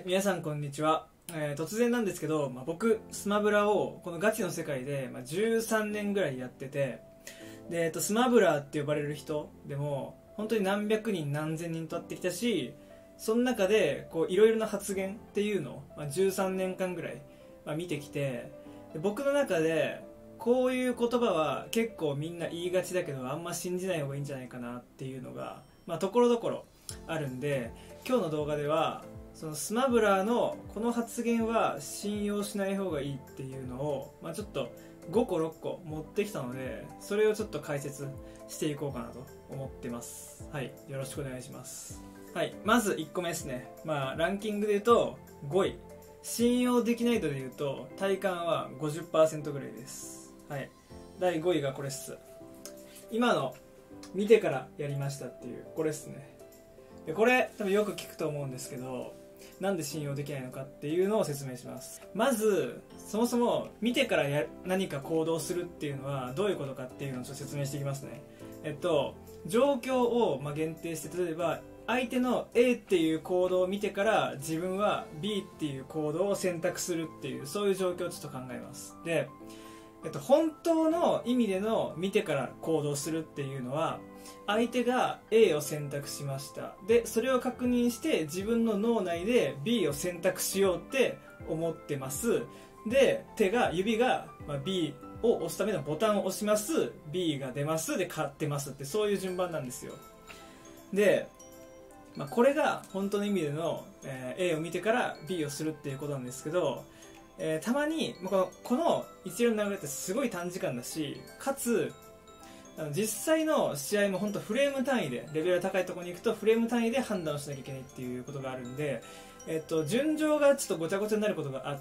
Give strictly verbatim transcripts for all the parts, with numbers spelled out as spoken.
はい、皆さんこんにちは。えー、突然なんですけど、まあ、僕スマブラをこのガチの世界で、まあ、じゅうさんねんぐらいやってて、で、えっと、スマブラーって呼ばれる人でも本当に何百人何千人と会ってきたし、その中でこういろいろな発言っていうのを、まあ、じゅうさんねんかんぐらい、まあ、見てきて、で僕の中でこういう言葉は結構みんな言いがちだけどあんま信じない方がいいんじゃないかなっていうのが、まあ、ところどころあるんで、今日の動画ではそのスマブラーのこの発言は信用しない方がいいっていうのを、まあ、ちょっとごころっこ持ってきたので、それをちょっと解説していこうかなと思ってます。はい、よろしくお願いします。はい、まずいっこめですね。まあランキングで言うとごい、信用できない度で言うと体感は ごじゅっパーセント ぐらいです。はい、だいごいがこれっす。今の見てからやりましたっていうこれっすね。でこれ多分よく聞くと思うんですけど、なんで信用できないのかっていうのを説明します。まずそもそも見てからや何か行動するっていうのはどういうことかっていうのをちょっと説明していきますね。えっと状況をまあ限定して、例えば相手の A っていう行動を見てから自分は B っていう行動を選択するっていう、そういう状況をちょっと考えます。で、えっと、本当の意味での見てから行動するっていうのは、相手が A を選択しました。でそれを確認して自分の脳内で B を選択しようって思ってます。で手が指が B を押すためのボタンを押します。 B が出ます。で買ってますって、そういう順番なんですよ。で、まあ、これが本当の意味での、えー、A を見てから B をするっていうことなんですけど、えー、たまにこの、この一連の流れってすごい短時間だし、かつ実際の試合も本当フレーム単位で、レベルが高いところに行くとフレーム単位で判断をしなきゃいけないっていうことがあるんで、えっと、順序がちょっとごちゃごちゃになることがあって、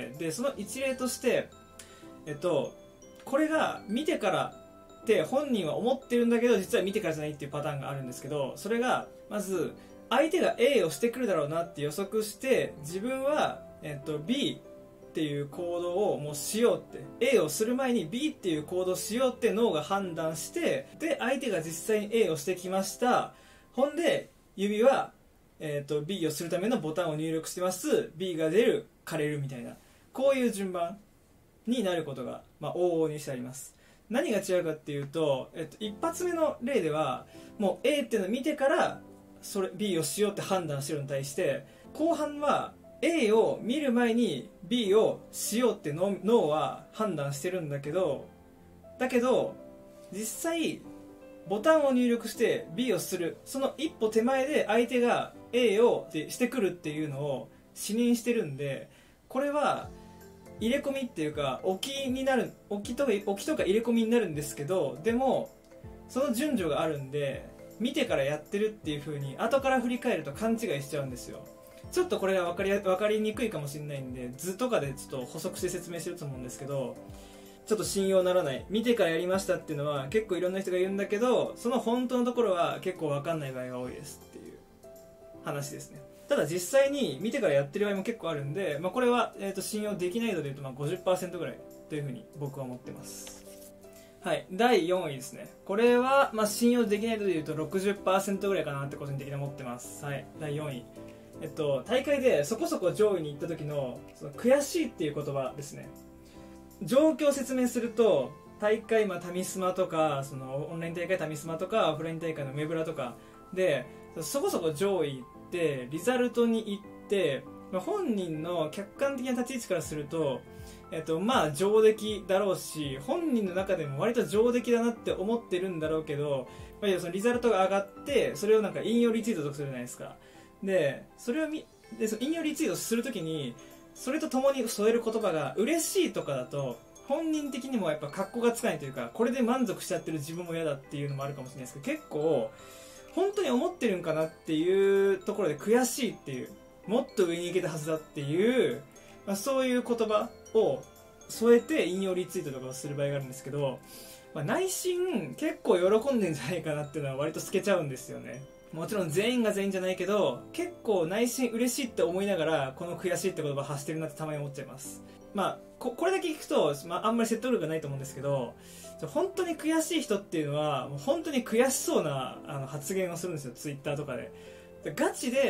でその一例として、えっと、これが見てからって本人は思ってるんだけど実は見てからじゃないっていうパターンがあるんですけど、それがまず相手が A をしてくるだろうなって予測して、自分は、えっと、Bっていう行動をもうしようって、 A をする前に B っていう行動をしようって脳が判断して、で相手が実際に A をしてきました。ほんで指は、えー、と B をするためのボタンを入力してます。 B が出る、枯れるみたいな、こういう順番になることが、まあ、往々にしてあります。何が違うかっていうと、えっと、一発目の例ではもう A っていうのを見てからそれ B をしようって判断してるのに対して、後半はA を見る前に B をしようって脳は判断してるんだけど、だけど実際ボタンを入力して B をするその一歩手前で相手が A をしてくるっていうのを視認してるんで、これは入れ込みっていうか置きになる、置きとか置きとか入れ込みになるんですけど、でもその順序があるんで見てからやってるっていう風に後から振り返ると勘違いしちゃうんですよ。ちょっとこれが分かり、分かりにくいかもしれないんで図とかでちょっと補足して説明してると思うんですけど、ちょっと信用ならない、見てからやりましたっていうのは結構いろんな人が言うんだけど、その本当のところは結構分かんない場合が多いですっていう話ですね。ただ実際に見てからやってる場合も結構あるんで、まあ、これは、えー、と信用できない度でいうとまあ ごじゅっパーセント ぐらいというふうに僕は思ってます。はい、だいよんいですね。これは、まあ、信用できない度でいうと ろくじゅっパーセント ぐらいかなって個人的に思ってます。はい、だいよんい、えっと、大会でそこそこ上位に行った時 の, その悔しいっていう言葉ですね。状況を説明すると、大会、まあ、タミスマとかそのオンライン大会タミスマとかオフライン大会のメブラとかでそこそこ上位でリザルトに行って、まあ、本人の客観的な立ち位置からすると、えっと、まあ上出来だろうし、本人の中でも割と上出来だなって思ってるんだろうけど、まあ、そのリザルトが上がってそれをなんか引用リツイートとかするじゃないですか。でそれをみでその引用リツイートするときにそれとともに添える言葉が嬉しいとかだと本人的にもやっぱ格好がつかないというか、これで満足しちゃってる自分も嫌だっていうのもあるかもしれないですけど、結構本当に思ってるんかなっていうところで悔しいっていう、もっと上に行けたはずだっていう、まあ、そういう言葉を添えて引用リツイートとかをする場合があるんですけど、まあ、内心結構喜んでんじゃないかなっていうのは割と透けちゃうんですよね。もちろん全員が全員じゃないけど結構内心嬉しいって思いながらこの悔しいって言葉を発してるなってたまに思っちゃいます。まあ こ, これだけ聞くと、まあ、あんまり説得力がないと思うんですけど、本当に悔しい人っていうのはもう本当に悔しそうなあの発言をするんですよ、ツイッターとかで。ガチで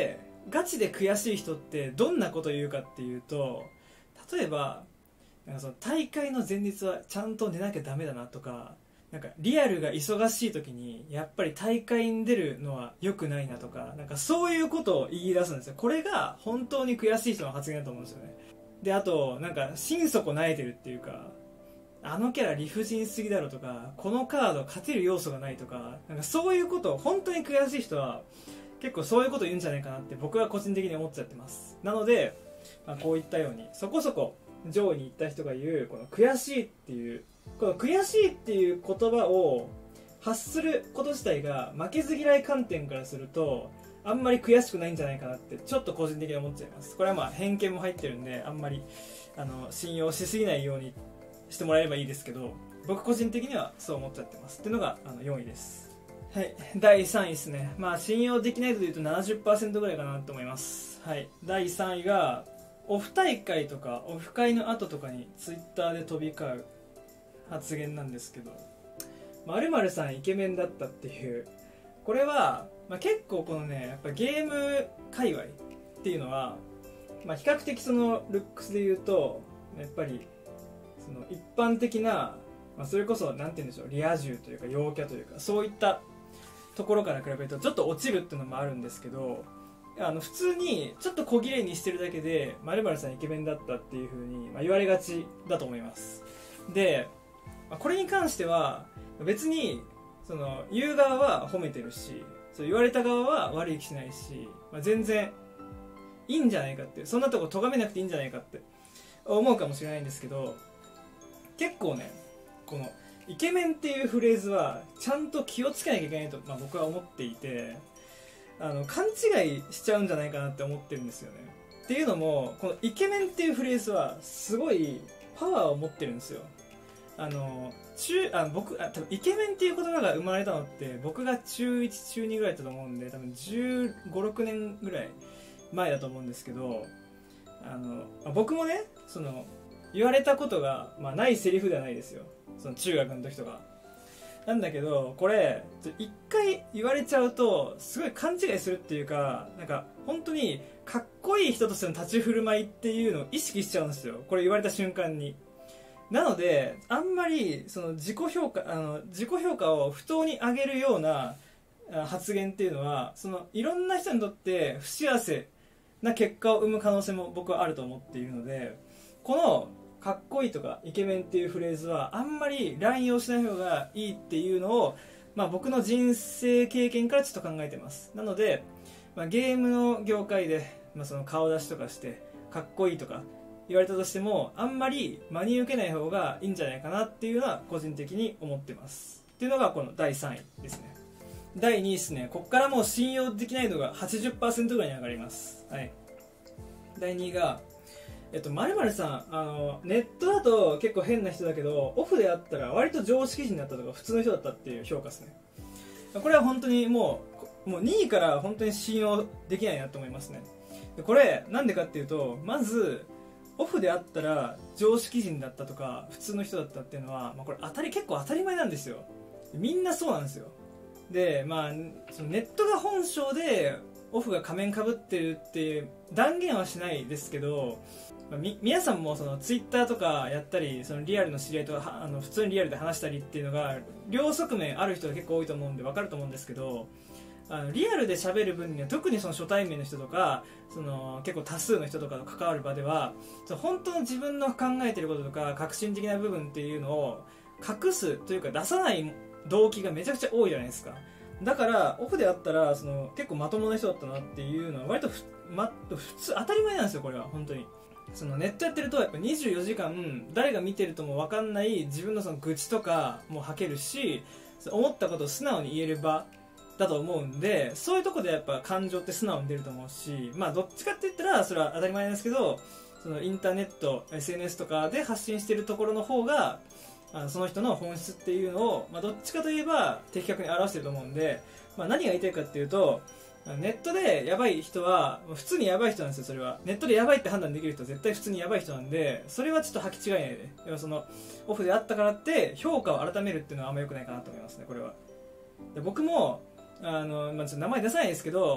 ガチで悔しい人ってどんなこと言うかっていうと、例えばなんかその大会の前日はちゃんと寝なきゃダメだなとか、なんかリアルが忙しい時にやっぱり大会に出るのは良くないなとか、なんかそういうことを言い出すんですよ。これが本当に悔しい人の発言だと思うんですよね。で、あとなんか心底萎えてるっていうか、あのキャラ理不尽すぎだろとか、このカード勝てる要素がないとか、なんかそういうことを本当に悔しい人は結構そういうこと言うんじゃないかなって僕は個人的に思っちゃってます。なので、まあ、こういったようにそこそこ上位に行った人が言うこの悔しいっていうこの悔しいっていう言葉を発すること自体が負けず嫌い観点からするとあんまり悔しくないんじゃないかなってちょっと個人的に思っちゃいます。これはまあ偏見も入ってるんであんまりあの信用しすぎないようにしてもらえればいいですけど、僕個人的にはそう思っちゃってますっていうのがあのよんいです。はい、だいさんいですね。まあ信用できないというと ななじゅっパーセント ぐらいかなと思います。はい、だいさんいがオフ大会とかオフ会の後とかにツイッターで飛び交う発言なんですけど、〇〇さんイケメンだったっていう、これは、まあ、結構このねやっぱゲーム界隈っていうのは、まあ、比較的そのルックスで言うとやっぱりその一般的な、まあ、それこそなんて言うんでしょう、リア充というか陽キャというかそういったところから比べるとちょっと落ちるっていうのもあるんですけど、あの普通にちょっと小綺麗にしてるだけで〇〇さんイケメンだったっていう風に、まあ、言われがちだと思います。で、まあ、これに関しては別にその言う側は褒めてるし、そう言われた側は悪い気しないし、まあ、全然いいんじゃないかって、そんなとこ咎めなくていいんじゃないかって思うかもしれないんですけど、結構ねこのイケメンっていうフレーズはちゃんと気をつけなきゃいけないと、まあ、僕は思っていて、あの勘違いしちゃうんじゃないかなって思ってるんですよね。っていうのもこのイケメンっていうフレーズはすごいパワーを持ってるんですよ。あの中あ僕あ多分イケメンっていう言葉が生まれたのって僕が中いち中にぐらいだったと思うんで、多分じゅうごろくねんぐらい前だと思うんですけど、あの僕もねその言われたことが、まあ、ないセリフではないですよ、その中学の時とかなんだけど、これ一回言われちゃうとすごい勘違いするっていうか、なんか本当にかっこいい人としての立ち振る舞いっていうのを意識しちゃうんですよ、これ言われた瞬間に。なのであんまりその自己評価あの自己評価を不当に上げるような発言っていうのは、そのいろんな人にとって不幸せな結果を生む可能性も僕はあると思っているので、このかっこいいとかイケメンっていうフレーズはあんまり乱用しない方がいいっていうのを、まあ、僕の人生経験からちょっと考えてます。なので、まあ、ゲームの業界で、まあ、その顔出しとかしてかっこいいとか言われたとしてもあんまり真に受けない方がいいんじゃないかなっていうのは個人的に思ってますっていうのがこのだいさんいですね。だいにいですね。ここからもう信用できないのが はちじゅっパーセント ぐらいに上がります。はい、だいにいがえっと、〇〇さんあのネットだと結構変な人だけどオフであったら割と常識人だったとか普通の人だったっていう評価ですね。これは本当にもう、もうにいから本当に信用できないなと思いますね。でこれなんでかっていうと、まずオフであったら常識人だったとか普通の人だったっていうのは、まあ、これ当たり結構当たり前なんですよ。みんなそうなんですよ。で、まあ、そのネットが本性でオフが仮面かぶってるっていう断言はしないですけど、まあ、み皆さんもそのツイッターとかやったり、そのリアルの知り合いとかあの普通にリアルで話したりっていうのが両側面ある人が結構多いと思うんで分かると思うんですけど、あのリアルで喋る分には特にその初対面の人とかその結構多数の人とかと関わる場では、その本当の自分の考えてることとか革新的な部分っていうのを隠すというか出さない動機がめちゃくちゃ多いじゃないですか。だからオフであったらその結構まともな人だったなっていうのは割とふ、ま、普通当たり前なんですよ。これは本当にそのネットやってるとやっぱにじゅうよじかん誰が見てるとも分かんない自分のその愚痴とかも吐けるし、思ったことを素直に言える場だと思うんで、そういうとこでやっぱ感情って素直に出ると思うし、まあどっちかって言ったらそれは当たり前なんですけど、そのインターネット エスエヌエス とかで発信してるところの方があのその人の本質っていうのを、まあ、どっちかといえば的確に表してると思うんで、まあ、何が言いたいかっていうと、ネットでヤバい人は普通にヤバい人なんですよ。それはネットでヤバいって判断できる人は絶対普通にヤバい人なんで、それはちょっと履き違いないで、要はそのオフであったからって評価を改めるっていうのはあんま良くないかなと思いますね。これはで僕もあの、まあ、ちょっと名前出さないですけど、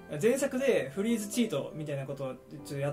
前作でフリーズチートみたいなことをちょっとやって、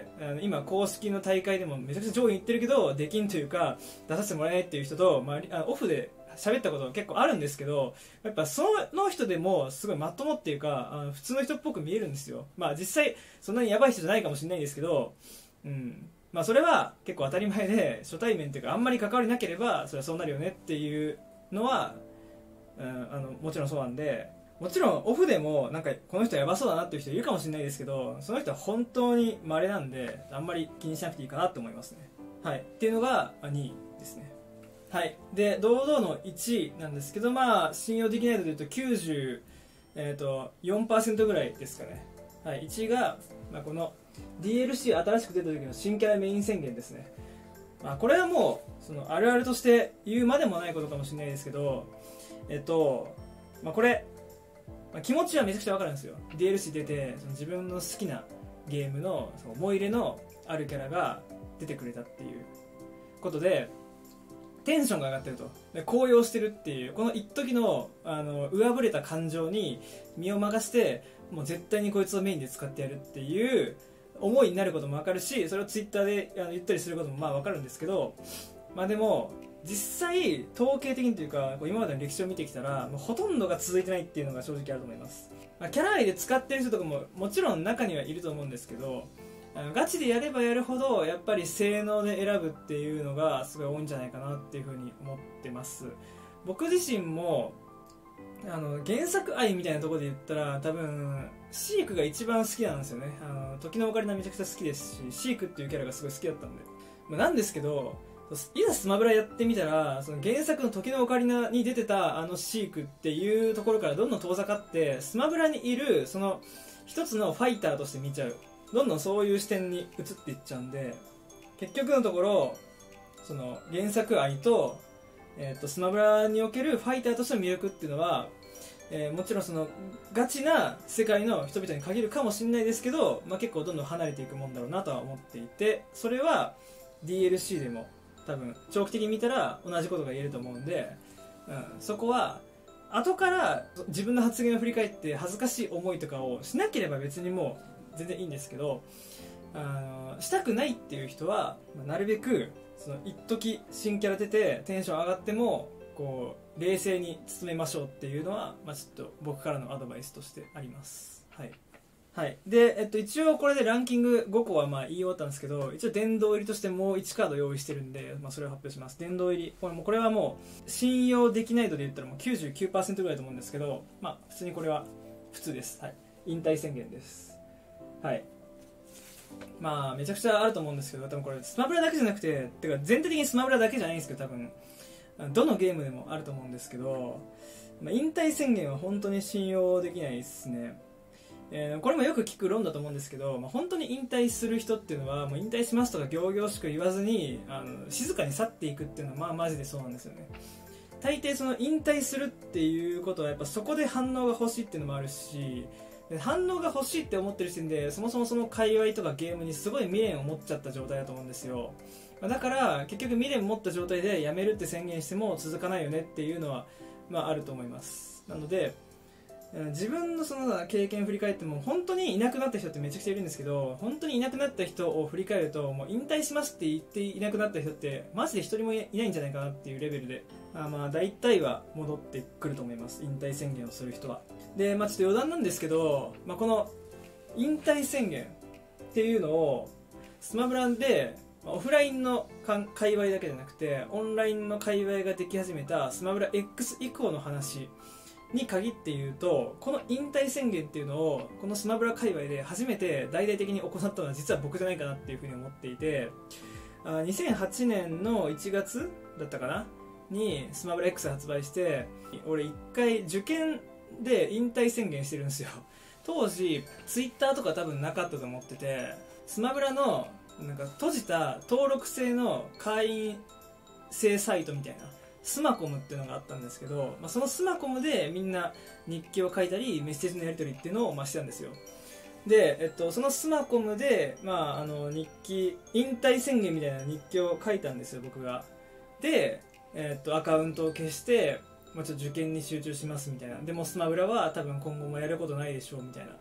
今公式の大会でもめちゃくちゃ上位に行ってるけどできんというか出させてもらえないっていう人と、まあ、オフで喋ったこと結構あるんですけど、やっぱその人でもすごいまともっていうか、あの普通の人っぽく見えるんですよ。まあ実際そんなにヤバい人じゃないかもしれないんですけど、うん、まあそれは結構当たり前で、初対面っていうかあんまり関わりなければそれはそうなるよねっていうのは、うん、あのもちろんそうなんで、もちろんオフでもなんかこの人やばそうだなっていう人いるかもしれないですけど、その人は本当に稀なんであんまり気にしなくていいかなと思いますね。はい、っていうのがにいですね。はい、で堂々のいちいなんですけど、まあ信用できないというときゅうじゅうよんパーセントぐらいですかね。はい、いちいが、まあ、この ディーエルシー 新しく出た時の新キャラメイン宣言ですね。まあ、これはもうそのあるあるとして言うまでもないことかもしれないですけど、えっと、まあ、これ、まあ、気持ちはめちゃくちゃ分かるんですよ。 ディーエルシー 出てその自分の好きなゲームのその思い入れのあるキャラが出てくれたっていうことでテンションが上がってると、で高揚してるっていう、この一時のあの上振れた感情に身を任せて、もう絶対にこいつをメインで使ってやるっていう思いになることも分かるし、それをツイッターであの言ったりすることもまあ分かるんですけど、まあでも実際統計的にというか今までの歴史を見てきたらもうほとんどが続いてないっていうのが正直あると思います。まあ、キャラ愛で使ってる人とかももちろん中にはいると思うんですけど、あのガチでやればやるほどやっぱり性能で選ぶっていうのがすごい多いんじゃないかなっていうふうに思ってます。僕自身もあの原作愛みたいなところで言ったら多分シークが一番好きなんですよね。あの時のオカリナめちゃくちゃ好きですし、シークっていうキャラがすごい好きだったんで、まあ、なんですけどいざスマブラやってみたら、その原作の時のオカリナに出てたあのシークっていうところからどんどん遠ざかってスマブラにいるその一つのファイターとして見ちゃう、どんどんそういう視点に移っていっちゃうんで、結局のところその原作愛と、えー、とスマブラにおけるファイターとしての魅力っていうのは、えー、もちろんそのガチな世界の人々に限るかもしれないですけど、まあ、結構どんどん離れていくもんだろうなとは思っていて、それは ディーエルシー でも多分長期的に見たら同じことが言えると思うんで、うん、そこは後から自分の発言を振り返って恥ずかしい思いとかをしなければ別にもう全然いいんですけど、あのしたくないっていう人はなるべくその一時新キャラ出てテンション上がってもこう冷静に進めましょうっていうのは、まあ、ちょっと僕からのアドバイスとしてあります。はい、はい、で、えっと、一応これでランキングごこはまあ言い終わったんですけど、一応殿堂入りとしてもういちカード用意してるんで、まあ、それを発表します。殿堂入りこれもこれはもう信用できない度で言ったらもう きゅうじゅうきゅうパーセント ぐらいだと思うんですけど、まあ普通にこれは普通です。はい、引退宣言です。はい、まあめちゃくちゃあると思うんですけど、多分これスマブラだけじゃなくて、てか全体的にスマブラだけじゃないんですけど、多分どのゲームでもあると思うんですけど、まあ、引退宣言は本当に信用できないですね。えー、これもよく聞く論だと思うんですけど、まあ、本当に引退する人っていうのはもう引退しますとか仰々しく言わずにあの静かに去っていくっていうのはまあマジでそうなんですよね。大抵その引退するっていうことはやっぱそこで反応が欲しいっていうのもあるし、反応が欲しいって思ってる時点でそもそもその界隈とかゲームにすごい未練を持っちゃった状態だと思うんですよ。だから結局未練を持った状態でやめるって宣言しても続かないよねっていうのは、まあ、あると思います。なので自分のその経験を振り返っても本当にいなくなった人ってめちゃくちゃいるんですけど、本当にいなくなった人を振り返るともう引退しますって言っていなくなった人ってマジで一人もいないんじゃないかなっていうレベルで、あまあ大体は戻ってくると思います、引退宣言をする人は。で、まあ、ちょっと余談なんですけど、まあ、この引退宣言っていうのをスマブラでオフラインの界隈だけじゃなくてオンラインの界隈ができ始めたスマブラ X 以降の話に限って言うと、この引退宣言っていうのをこのスマブラ界隈で初めて大々的に行ったのは実は僕じゃないかなっていうふうに思っていて、あにせんはちねんのいちがつだったかなにスマブラ X 発売して、俺一回受験で引退宣言してるんですよ。当時ツイッターとか多分なかったと思ってて、スマブラのなんか閉じた登録制の会員制サイトみたいなスマコムっていうのがあったんですけど、まあ、そのスマコムでみんな日記を書いたりメッセージのやり取りっていうのをまあしてたんですよ。で、えっと、そのスマコムで、まあ、あの日記引退宣言みたいな日記を書いたんですよ僕が。で、えっと、アカウントを消してまあ、ちょっと受験に集中しますみたいな、でもスマブラは多分今後もやることないでしょうみたいな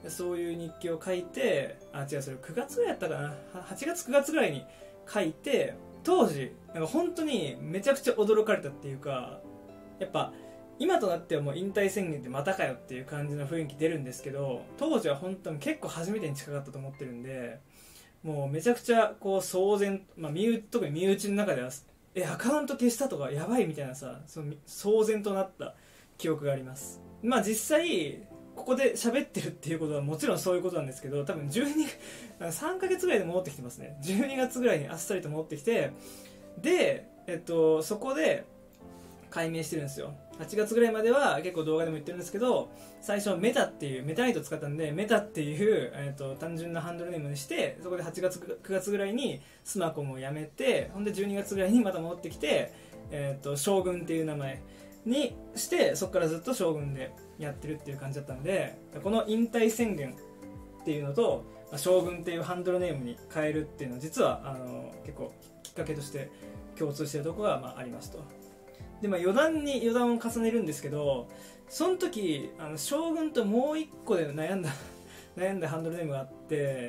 そういう日記を書いて、あ違うそれくがつぐらいやったかな、はちがつくがつぐらいに書いて、当時なんか本当にめちゃくちゃ驚かれたっていうか、やっぱ今となってはもう引退宣言ってまたかよっていう感じの雰囲気出るんですけど、当時は本当に結構初めてに近かったと思ってるんで、もうめちゃくちゃこう騒然、まあ、身内特に身内の中ではえアカウント消したとかやばいみたいなさ、その騒然となった記憶があります。まあ実際ここで喋ってるっていうことはもちろんそういうことなんですけど、多分じゅうにさんかげつぐらいで戻ってきてますね。じゅうにがつぐらいにあっさりと戻ってきて、で、えっと、そこで解明してるんですよ。はちがつぐらいまでは結構動画でも言ってるんですけど、最初メタっていうメタナイト使ったんで、メタっていう、えっと、単純なハンドルネームにして、そこではちがつくがつぐらいにスマコムをやめて、ほんでじゅうにがつぐらいにまた戻ってきて、えっと、将軍っていう名前にして、そこからずっと将軍でやってるっていう感じだったんで、この引退宣言っていうのと将軍っていうハンドルネームに変えるっていうのは実はあの結構きっかけとして共通しているところがまあありますと。で、まあ、余談に余談を重ねるんですけど、その時あの将軍ともう一個で悩んだ悩んだハンドルネームがあって、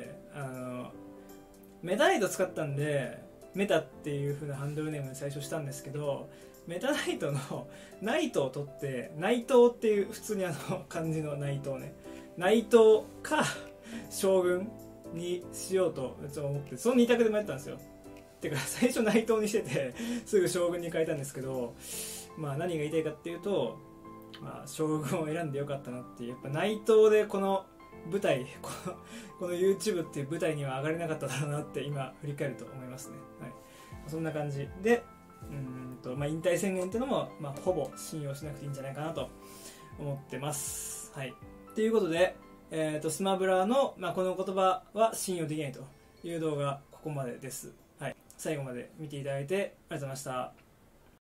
あのメタナイト使ったんでメタっていう風なハンドルネームに最初したんですけど、メタナイトのナイトを取って内藤っていう普通にあの漢字の内藤ね、内藤か将軍にしようと思って、そのに択で迷ったんですよ。てか最初内藤にしててすぐ将軍に変えたんですけど、まあ何が言いたいかっていうと、まあ、将軍を選んでよかったなっていう、やっぱ内藤でこの舞台この、この YouTube っていう舞台には上がれなかっただろうなって今振り返ると思いますね。はい、そんな感じで、うんと、まあ、引退宣言っていうのも、まあ、ほぼ信用しなくていいんじゃないかなと思ってます。はい。ということで、えー、とスマブラの、まあ、この言葉は信用できないという動画ここまでです。はい。最後まで見ていただいてありがとうございました。